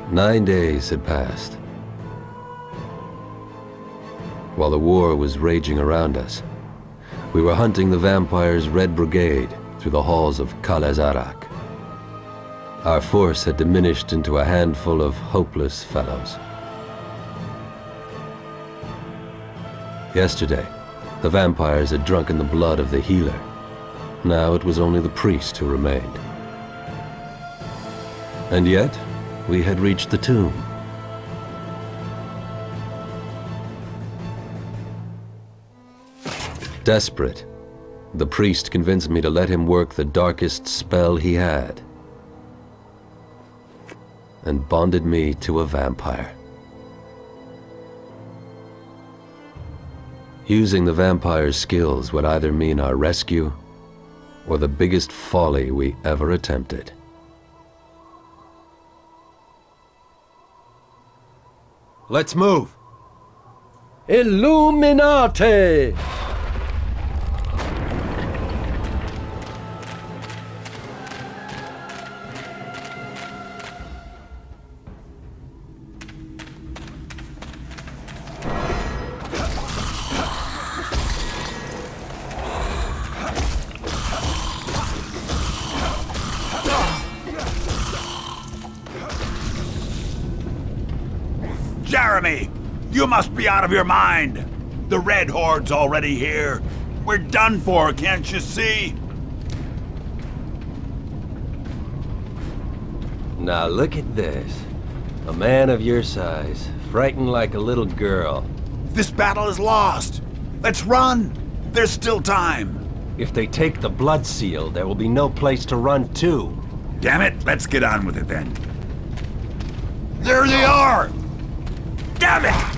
9 days had passed. While the war was raging around us, we were hunting the vampires' Red Brigade through the halls of Kalazarak. Our force had diminished into a handful of hopeless fellows. Yesterday, the vampires had drunken the blood of the healer. Now it was only the priest who remained. And yet, we had reached the tomb. Desperate, the priest convinced me to let him work the darkest spell he had, and bonded me to a vampire. Using the vampire's skills would either mean our rescue or the biggest folly we ever attempted. Let's move! Illuminati! Jeremy! You must be out of your mind! The Red Horde's already here. We're done for, can't you see? Now look at this. A man of your size, frightened like a little girl. This battle is lost. Let's run! There's still time. If they take the blood seal, there will be no place to run to. Damn it, let's get on with it then. There they are! Damn it!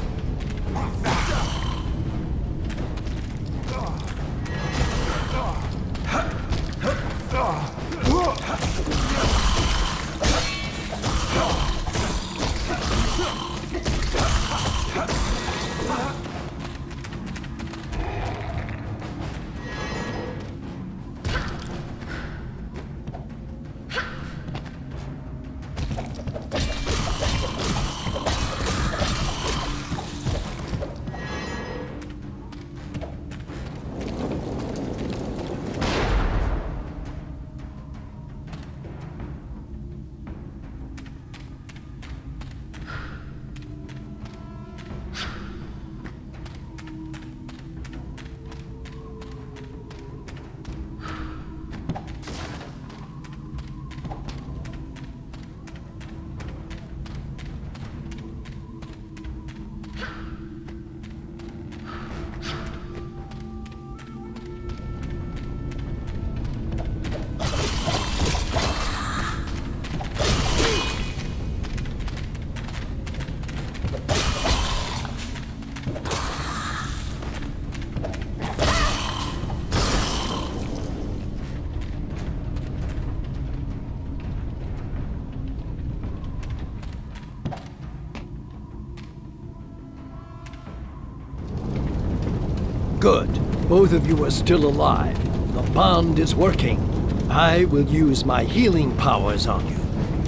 Good. Both of you are still alive. The bond is working. I will use my healing powers on you.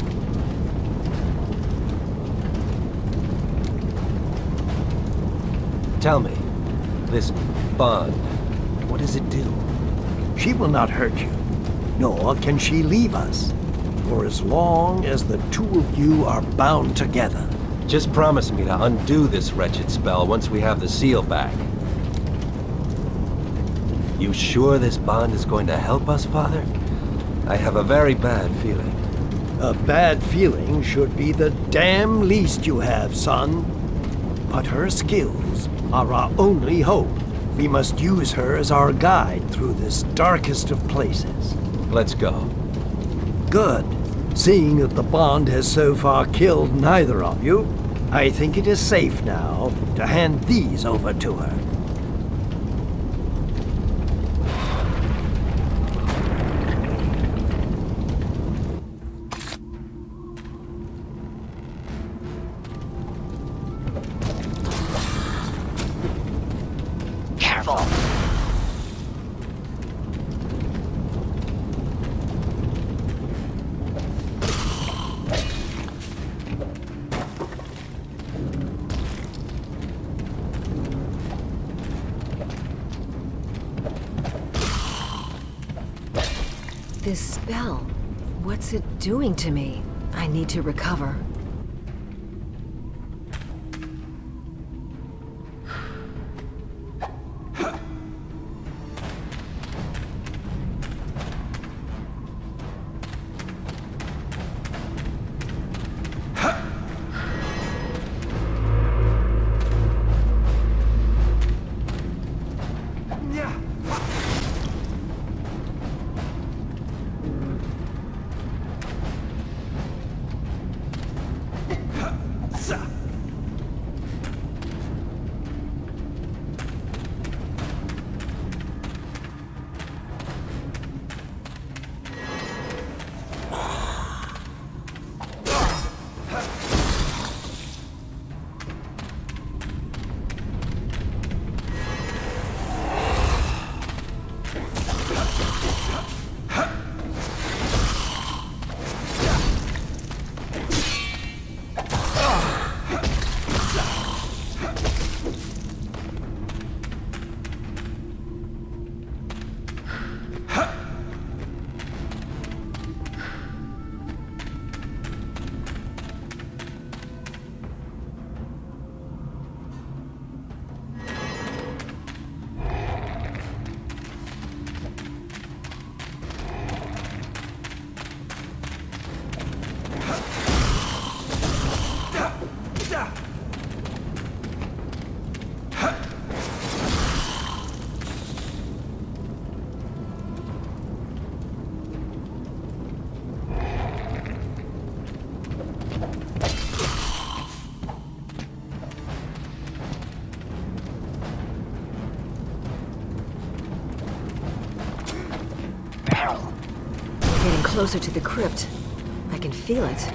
Tell me, this bond, what does it do? She will not hurt you, nor can she leave us, for as long as the two of you are bound together. Just promise me to undo this wretched spell once we have the seal back. You sure this bond is going to help us, Father? I have a very bad feeling. A bad feeling should be the damn least you have, son. But her skills are our only hope. We must use her as our guide through this darkest of places. Let's go. Good. Seeing that the bond has so far killed neither of you, I think it is safe now to hand these over to her. This spell, what's it doing to me? I need to recover. Getting closer to the crypt. I can feel it.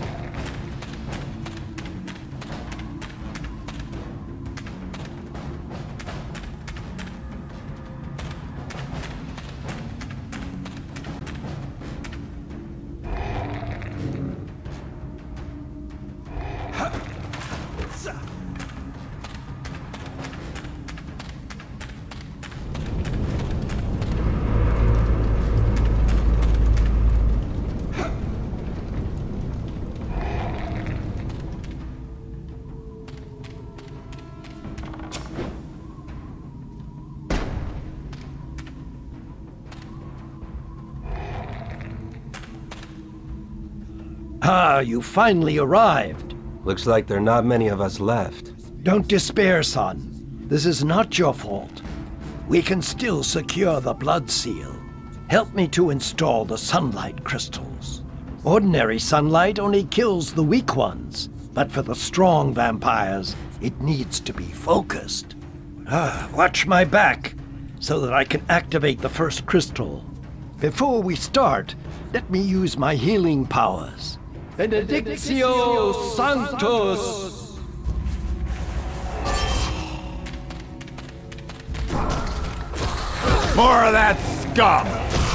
Ah, you finally arrived. Looks like there are not many of us left. Don't despair, son. This is not your fault. We can still secure the blood seal. Help me to install the sunlight crystals. Ordinary sunlight only kills the weak ones, but for the strong vampires, it needs to be focused. Watch my back, so that I can activate the first crystal. Before we start, let me use my healing powers. Benedictio Sanctus! More of that scum!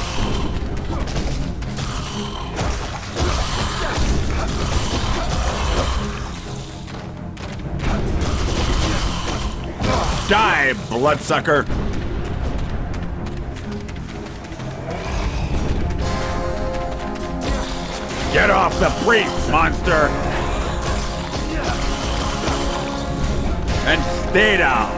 Die, bloodsucker! Get off the priest, monster! And stay down!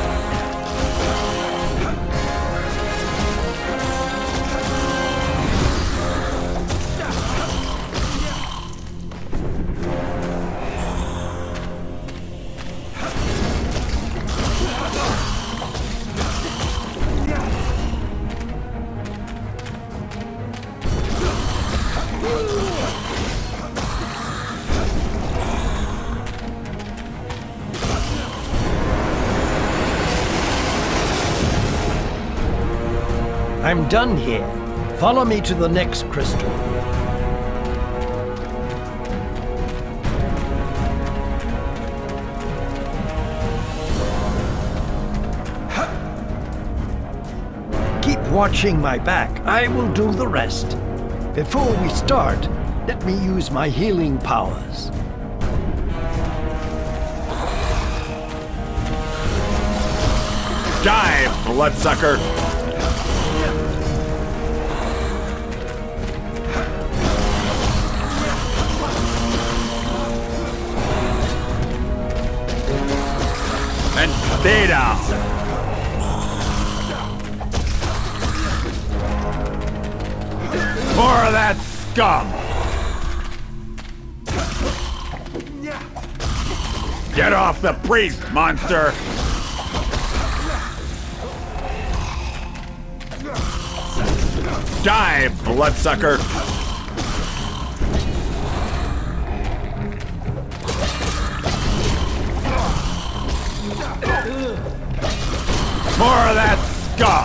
I'm done here. Follow me to the next crystal. Keep watching my back. I will do the rest. Before we start, let me use my healing powers. Die, bloodsucker! Stay down. More of that scum. Get off the priest, monster. Die, bloodsucker. More of that scum!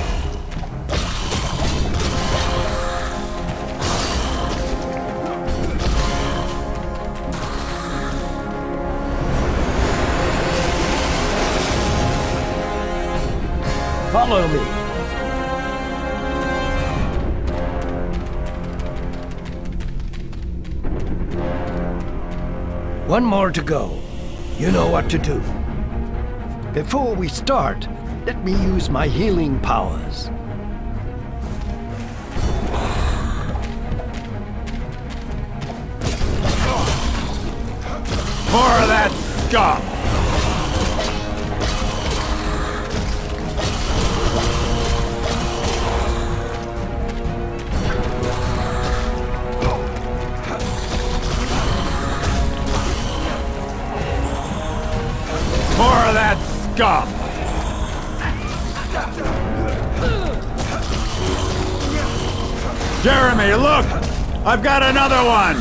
Follow me. One more to go. You know what to do. Before we start, let me use my healing powers. More of that scum! More of that scum! Jeremy, look! I've got another one!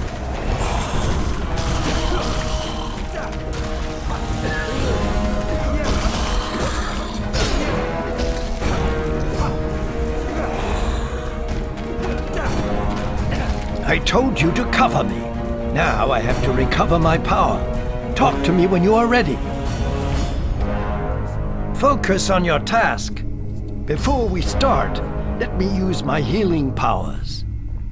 I told you to cover me. Now I have to recover my power. Talk to me when you are ready. Focus on your task. Before we start, let me use my healing powers.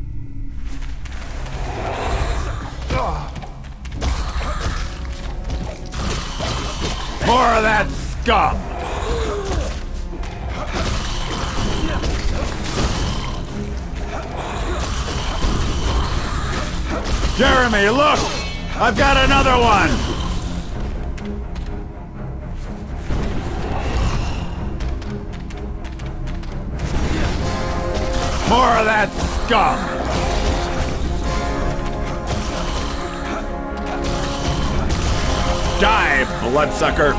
More of that scum! Jeremy, look! I've got another one! More of that scum! Die, bloodsucker!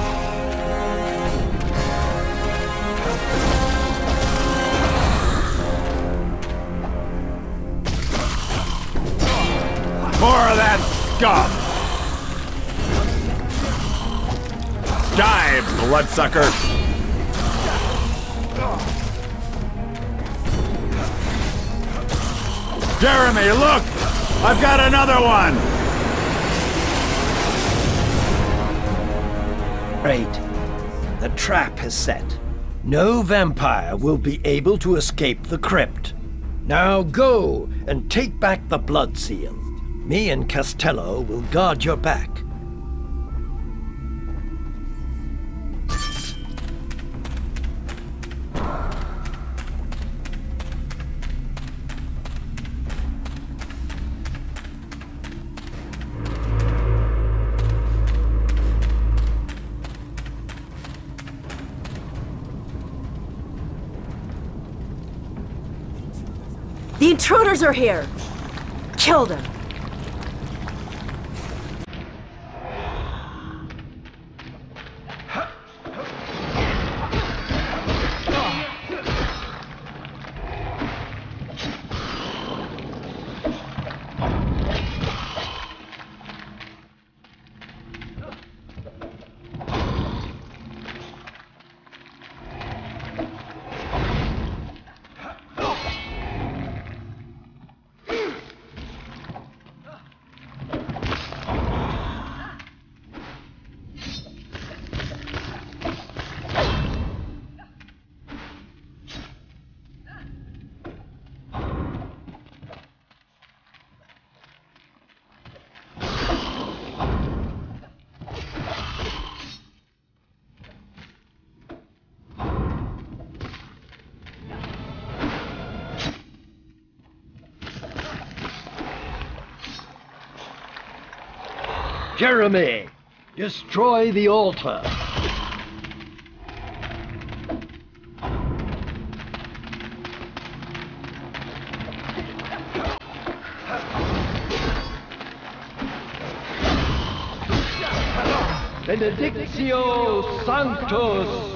More of that scum! Die, bloodsucker! Jeremy, look! I've got another one! Great. The trap is set. No vampire will be able to escape the crypt. Now go and take back the blood seal. Me and Castello will guard your back. The intruders are here! Kill them! Jeremy, destroy the altar. Benedictio Sanctus!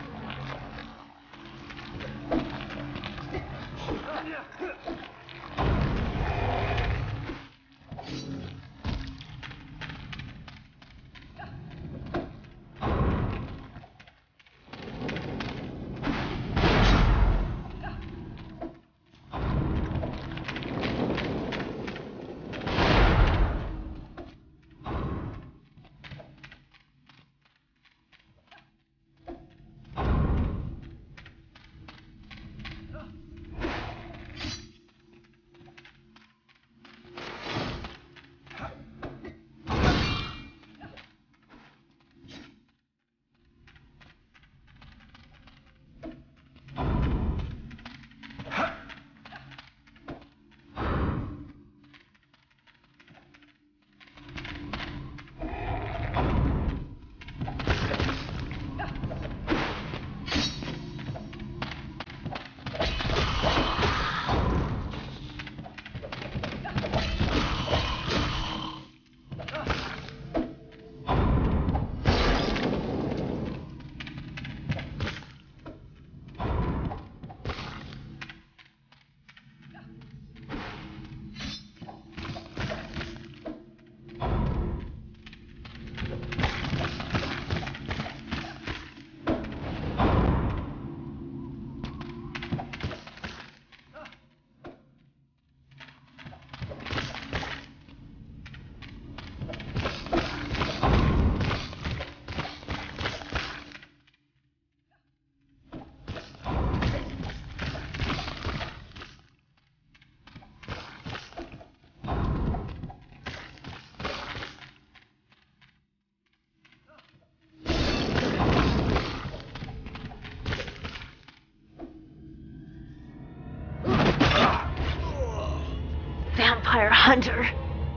Vampire hunter.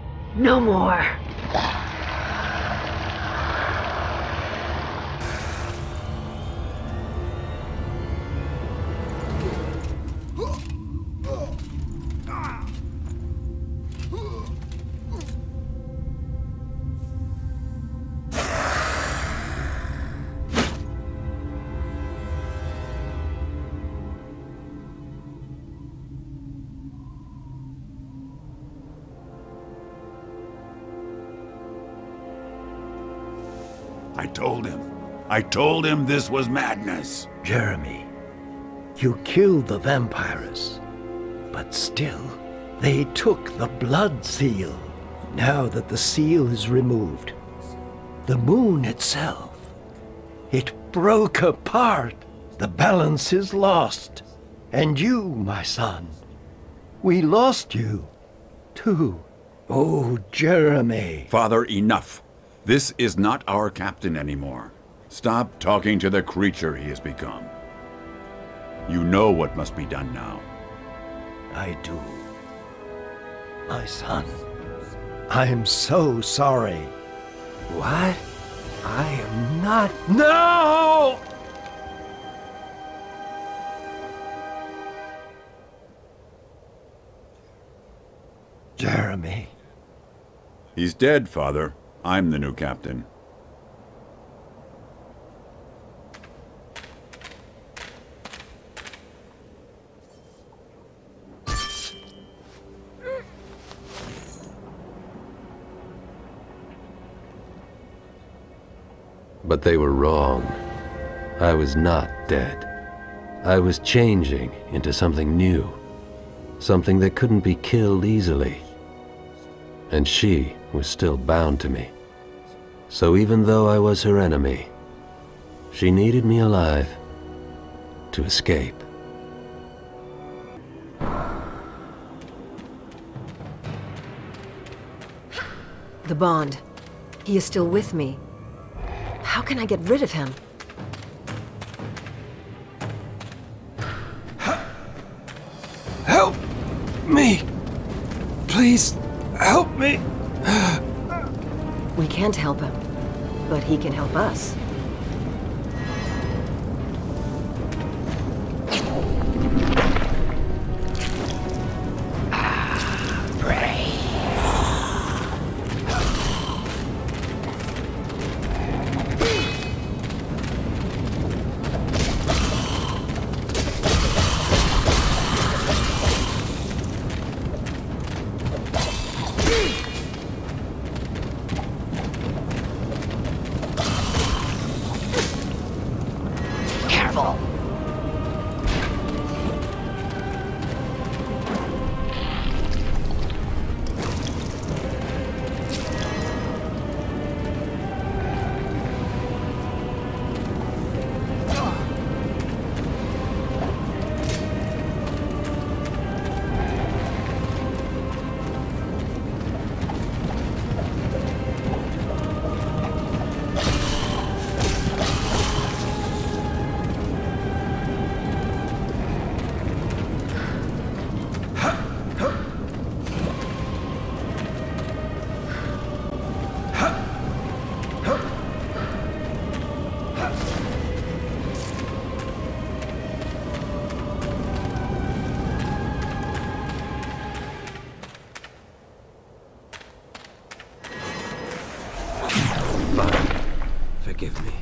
No more. I told him this was madness. Jeremy, you killed the vampires, but still, they took the blood seal. Now that the seal is removed, the moon itself, it broke apart. The balance is lost. And you, my son, we lost you, too. Oh, Jeremy. Father, enough. This is not our captain anymore. Stop talking to the creature he has become. You know what must be done now. I do. My son, I am so sorry. What? I am not... No! Jeremy. He's dead, Father. I'm the new captain. But they were wrong. I was not dead. I was changing into something new. Something that couldn't be killed easily. And she was still bound to me. So even though I was her enemy, she needed me alive to escape. The bond. He is still with me. How can I get rid of him? Help me! Please, help me! We can't help him, but he can help us. Fine. Forgive me.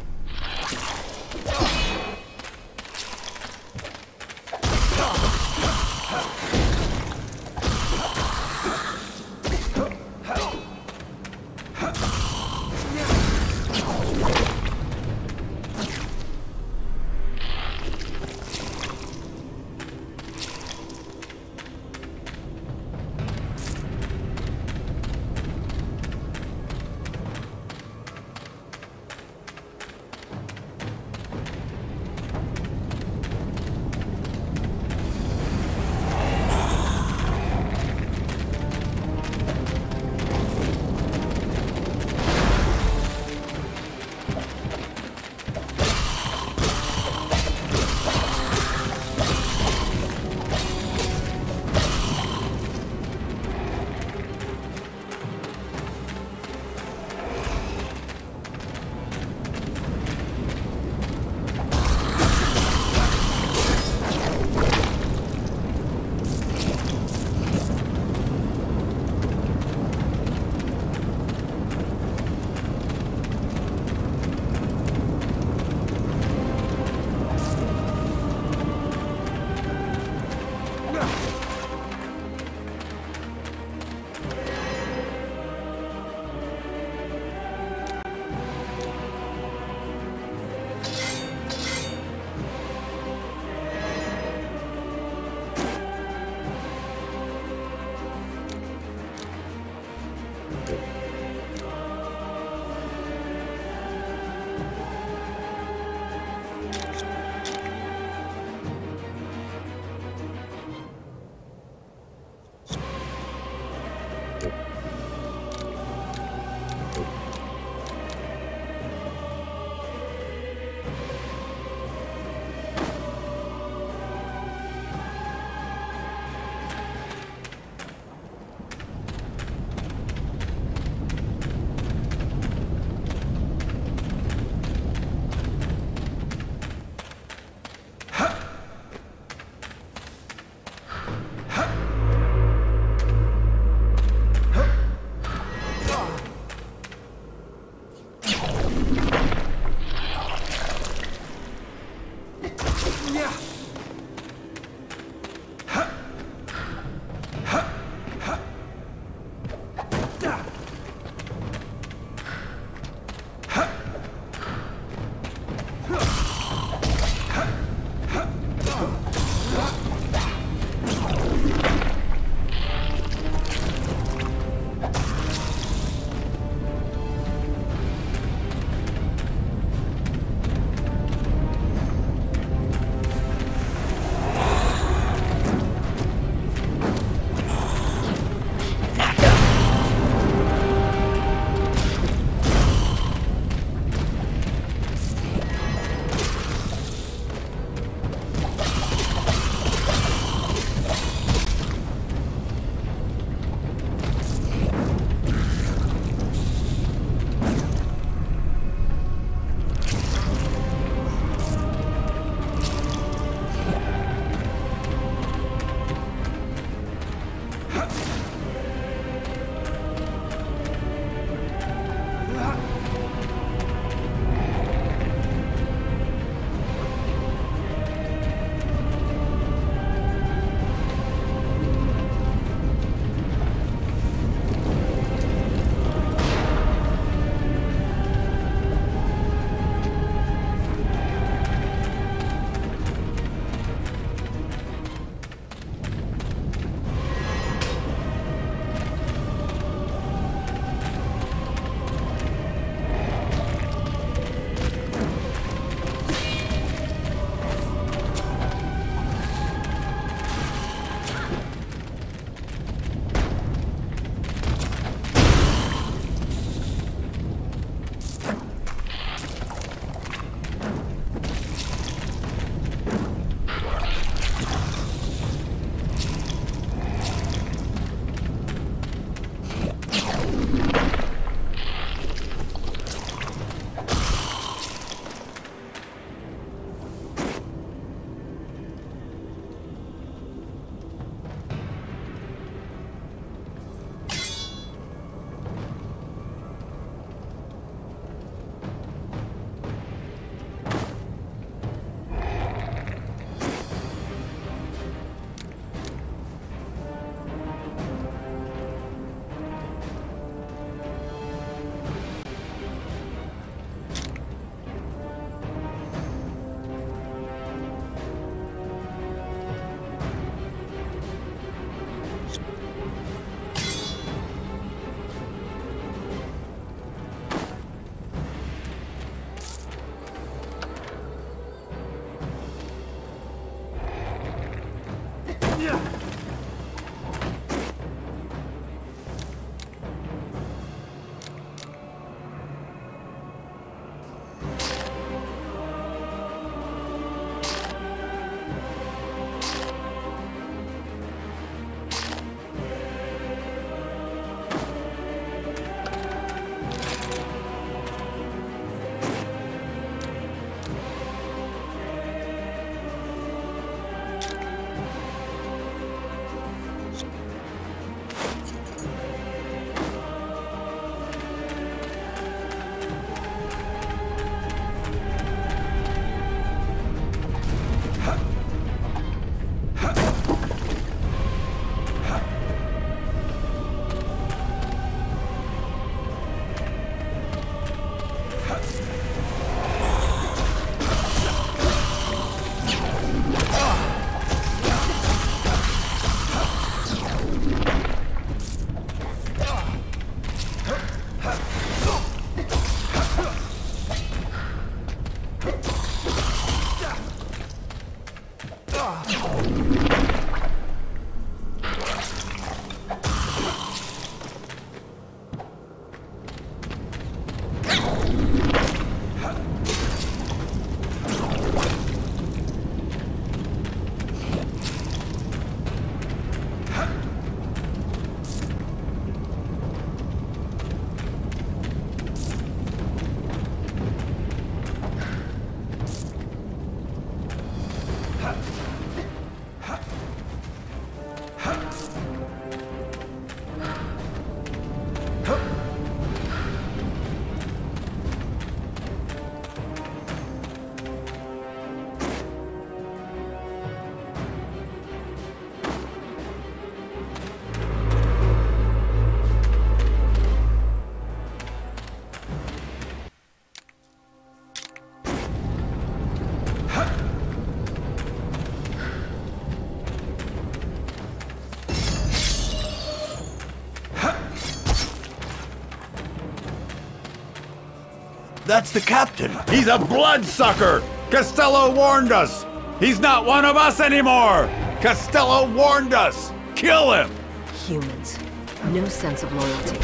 That's the captain. He's a bloodsucker! Costello warned us! He's not one of us anymore! Costello warned us! Kill him! Humans. No sense of loyalty.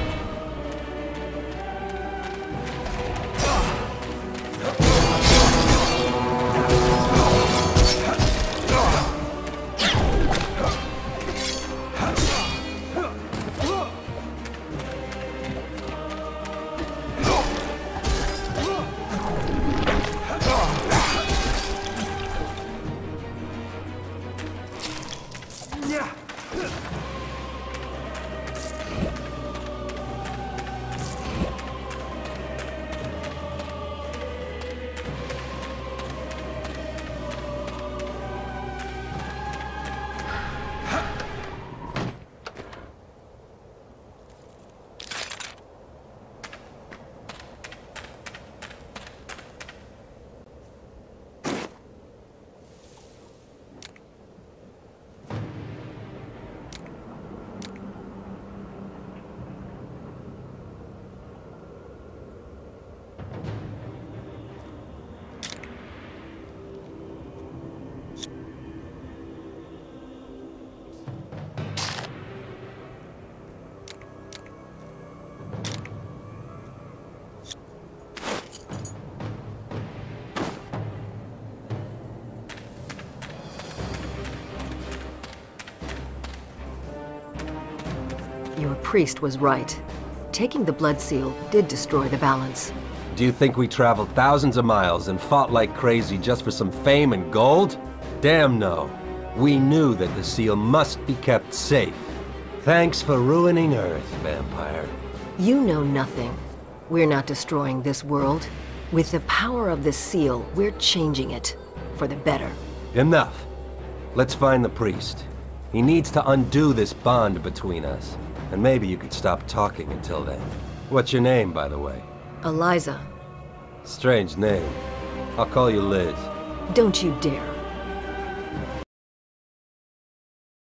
Your priest was right. Taking the blood seal did destroy the balance. Do you think we traveled thousands of miles and fought like crazy just for some fame and gold? Damn no. We knew that the seal must be kept safe. Thanks for ruining Earth, vampire. You know nothing. We're not destroying this world. With the power of the seal, we're changing it. For the better. Enough. Let's find the priest. He needs to undo this bond between us. And maybe you could stop talking until then. What's your name, by the way? Eliza. Strange name. I'll call you Liz. Don't you dare.